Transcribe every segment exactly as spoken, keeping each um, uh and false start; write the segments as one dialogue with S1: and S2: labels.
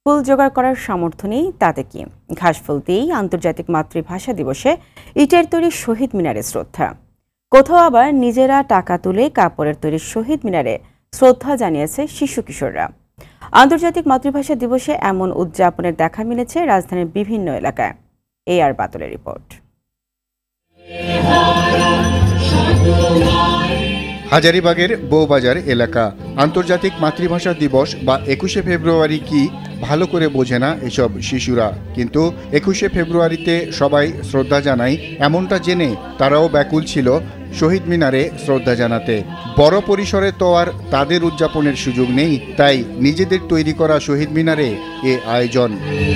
S1: ফুল জোগাড় করার সামর্থ্য নেই তাতে কি, ঘাসফুল দিয়েই আন্তর্জাতিক মাতৃভাষা দিবসে ইটের তৈরি শহীদ মিনারে শ্রদ্ধা। কোথাও আবার নিজেরা টাকা তুলে কাপড়ের তৈরি শহীদ মিনারে শ্রদ্ধা জানিয়েছে শিশু কিশোররা। আন্তর্জাতিক মাতৃভাষা দিবসে এমন উদযাপনের দেখা মিলেছে রাজধানীর বিভিন্ন এলাকায়। এ আর বাদলের রিপোর্ট।
S2: হাজারীবাগের বউবাজার এলাকা আন্তর্জাতিক মাতৃভাষা দিবস বা একুশে ফেব্রুয়ারি কি ভালো করে বোঝে না এসব শিশুরা, কিন্তু একুশে ফেব্রুয়ারিতে সবাই শ্রদ্ধা জানায় এমনটা জেনে তারাও ব্যাকুল ছিল শহীদ মিনারে শ্রদ্ধা জানাতে। বড় পরিসরে তো আর তাদের উদযাপনের সুযোগ নেই, তাই নিজেদের তৈরি করা শহীদ মিনারে এ আয়োজন।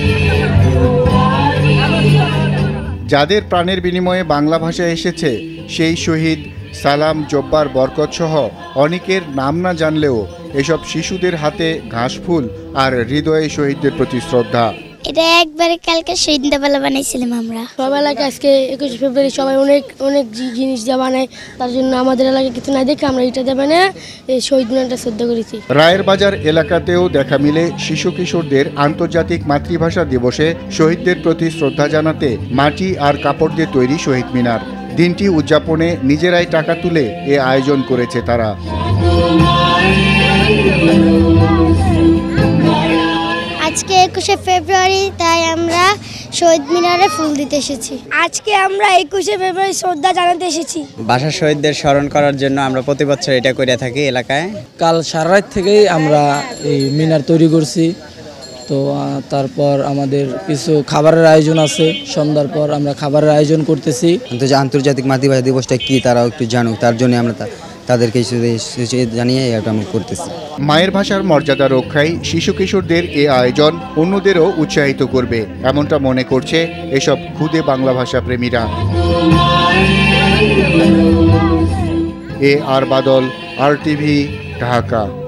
S2: যাদের প্রাণের বিনিময়ে বাংলা ভাষা এসেছে সেই শহীদ সালাম, জব্বার, বরকত সহ অনেকের নাম না জানলেও এসব শিশুদের হাতে ঘাসফুল আর হৃদয়ে শহীদদের প্রতি শ্রদ্ধা।
S3: এটা একবারে কালকে শহীদ বেলা বানাইছিলাম আমরা।
S4: সব এলাকায় আজকে একুশে ফেব্রুয়ারি সবাই অনেক অনেক জিনিস যা বানায়, তার জন্য আমাদের এলাকায় কিছু না দেখে আমরা এটা দেবে না এই শহীদ মিনারটা শ্রদ্ধা করেছি।
S2: রায়ের বাজার এলাকাতেও দেখা মিলে শিশু কিশোরদের আন্তর্জাতিক মাতৃভাষা দিবসে শহীদদের প্রতি শ্রদ্ধা জানাতে মাটি আর কাপড় দিয়ে তৈরি শহীদ মিনার। দিনটি উদযাপনে নিজেরাই টাকা তুলে এ আয়োজন করেছে তারা।
S3: আজকে একুশে ফেব্রুয়ারি, তাই আমরা শহীদ মিনারে ফুল দিতে এসেছি।
S4: আজকে আমরা একুশে ফেব্রুয়ারি শ্রদ্ধা জানাতে এসেছি।
S5: ভাষা শহীদদের স্মরণ করার জন্য আমরা প্রতি বছর এটা করে থাকি এলাকায়।
S6: কাল সারা রাত থেকেই আমরা এই মিনার তৈরি করছি। তো তারপর আমাদের কিছু খাবারের আয়োজন আছে, সন্ধ্যার পর আমরা খাবারের আয়োজন করতেছি।
S7: আন্তর্জাতিক মাতৃভাষা দিবসটা কি তারাও একটু জানুক, তার জন্য আমরা তাদেরকে জানিয়ে এটা আমরা করতেছি।
S2: মায়ের ভাষার মর্যাদা রক্ষায় শিশু কিশোরদের এ আয়োজন অন্যদেরও উৎসাহিত করবে, এমনটা মনে করছে এসব খুদে বাংলা ভাষা প্রেমীরা। এ আর বাদল, আর টিভি, ঢাকা।